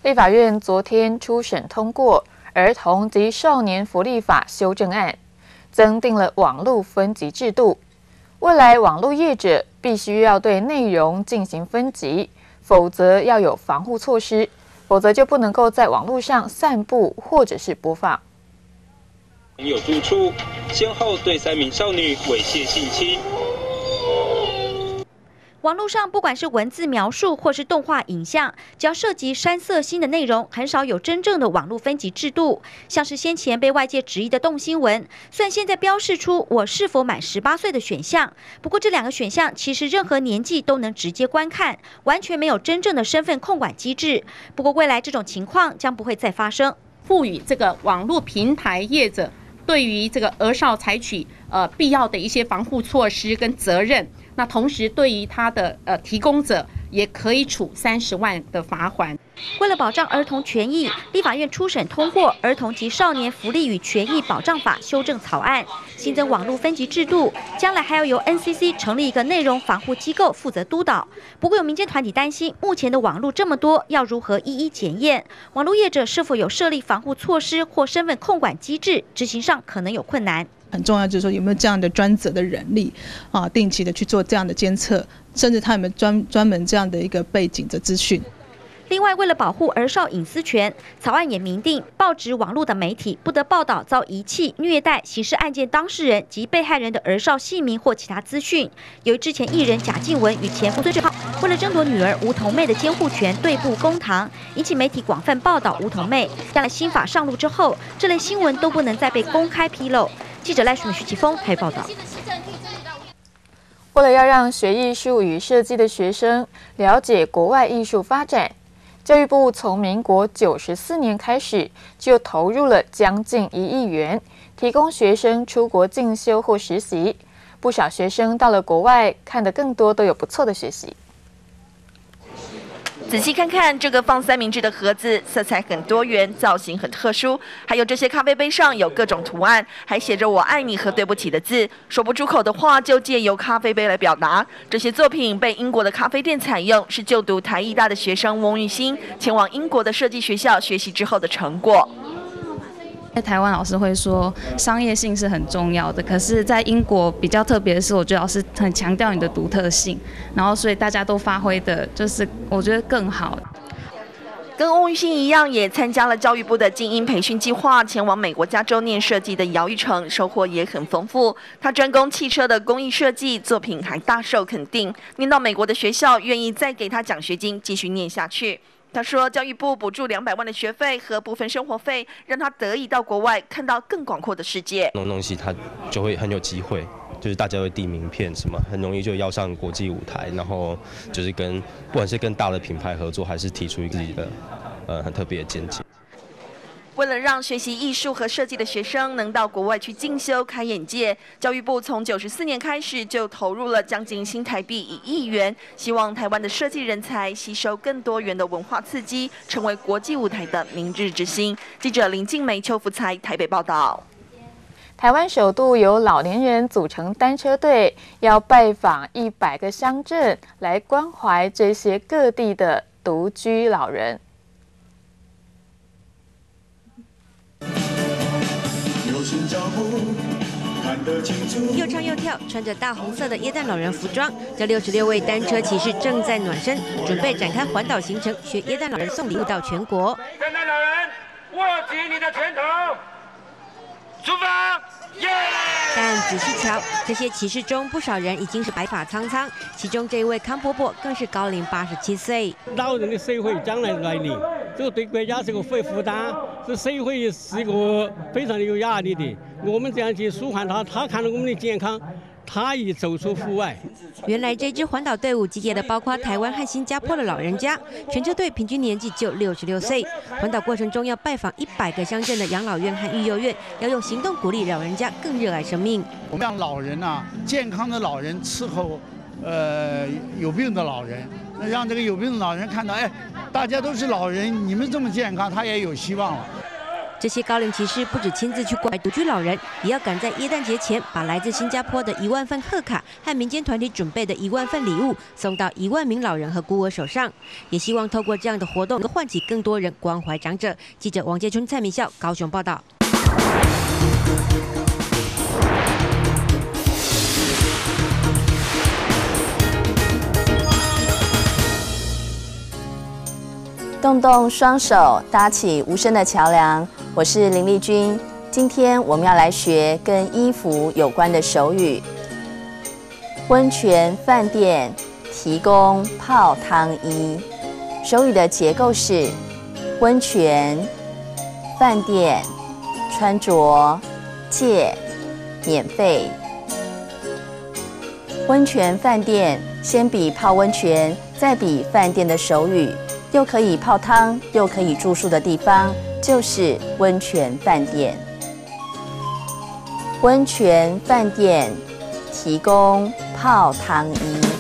立法院昨天初审通过《儿童及少年福利法》修正案，增订了网络分级制度。未来网络业者必须要对内容进行分级，否则要有防护措施，否则就不能够在网络上散布或者是播放。 有住处，先后对3名少女猥亵性侵。 网络上不管是文字描述或是动画影像，只要涉及煽色性的内容，很少有真正的网络分级制度。像是先前被外界质疑的动新闻，虽然现在标示出我是否满18岁的选项，不过这2个选项其实任何年纪都能直接观看，完全没有真正的身份控管机制。不过未来这种情况将不会再发生， 赋予这个网络平台业者对于这个儿少采取必要的一些防护措施跟责任。那同时，对于他的提供者也可以处30万的罚锾。 为了保障儿童权益，立法院初审通过《儿童及少年福利与权益保障法》修正草案，新增网络分级制度，将来还要由 NCC 成立一个内容防护机构负责督导。不过有民间团体担心，目前的网络这么多，要如何一一检验？网络业者是否有设立防护措施或身份控管机制？执行上可能有困难。 很重要就是说有没有这样的专责的人力啊，定期的去做这样的监测，甚至他有没有专门这样的一个背景的资讯。 另外，为了保护儿少隐私权，草案也明定，报纸、网络的媒体不得报道遭遗弃、虐待、刑事案件当事人及被害人的儿少姓名或其他资讯。由于之前艺人贾静雯与前夫崔智浩为了争夺女儿吴桐妹的监护权对簿公堂，引起媒体广泛报道吴桐妹。将来新法上路之后，这类新闻都不能再被公开披露。记者赖淑美、徐启峰台报道。 为了要让学艺术与设计的学生了解国外艺术发展，教育部从民国94年开始就投入了将近1亿元，提供学生出国进修或实习。不少学生到了国外，看得更多都有不错的学习。 仔细看看这个放三明治的盒子，色彩很多元，造型很特殊，还有这些咖啡杯上有各种图案，还写着"我爱你"和"对不起"的字，说不出口的话就借由咖啡杯来表达。这些作品被英国的咖啡店采用，是就读台艺大的学生翁玉兴前往英国的设计学校学习之后的成果。 在台湾老师会说商业性是很重要的，可是在英国比较特别的是，我觉得老师很强调你的独特性，然后所以大家都发挥的就是我觉得更好。 跟翁玉兴一样，也参加了教育部的精英培训计划，前往美国加州念设计的姚玉成，收获也很丰富。他专攻汽车的工艺设计，作品还大受肯定。念到美国的学校愿意再给他奖学金，继续念下去。他说，教育部补助200万的学费和部分生活费，让他得以到国外看到更广阔的世界。 这种东西他就会很有机会，就是大家会递名片什么，很容易就要上国际舞台，然后就是不管是跟大的品牌合作，还是提出自己的很特别的见解。 为了让学习艺术和设计的学生能到国外去进修开眼界，教育部从94年开始就投入了将近新台币1亿元，希望台湾的设计人才吸收更多元的文化刺激，成为国际舞台的明日之星。记者林静梅、邱福才台北报道。 台湾首度由老年人组成单车队，要拜访100个乡镇，来关怀这些各地的独居老人。 又唱又跳，穿着大红色的耶诞老人服装，这66位单车骑士正在暖身，准备展开环岛行程，学耶诞老人送礼物到全国。 圣诞老人，握紧你的拳头，出发！耶！ 但仔细瞧，这些骑士中不少人已经是白发苍苍，其中这位康伯伯更是高龄87岁。 老人的社会将来来临，这个对国家是个负担，这社会是一个非常有压力的。我们这样去舒缓他，他看到我们的健康，他也走出户外。 原来这支环岛队伍集结的包括台湾和新加坡的老人家，全车队平均年纪就66岁。环岛过程中要拜访100个乡镇的养老院和育幼院，要用行动鼓励老人家更热爱生命。 我们让老人啊，健康的老人伺候有病的老人，让这个有病的老人看到，哎，大家都是老人，你们这么健康，他也有希望了。 这些高龄骑士不止亲自去关怀独居老人，也要赶在耶诞节前，把来自新加坡的1万份贺卡和民间团体准备的1万份礼物送到1万名老人和孤儿手上，也希望透过这样的活动，能够唤起更多人关怀长者。记者王杰春、蔡明孝高雄报道。 动动双手，搭起无声的桥梁。我是林丽君，今天我们要来学跟衣服有关的手语。温泉饭店提供泡汤衣。手语的结构是：温泉饭店穿着借免费。温泉饭店先比泡温泉，再比饭店的手语。又可以泡汤，又可以住宿的地方，就是温泉饭店。温泉饭店提供泡汤衣。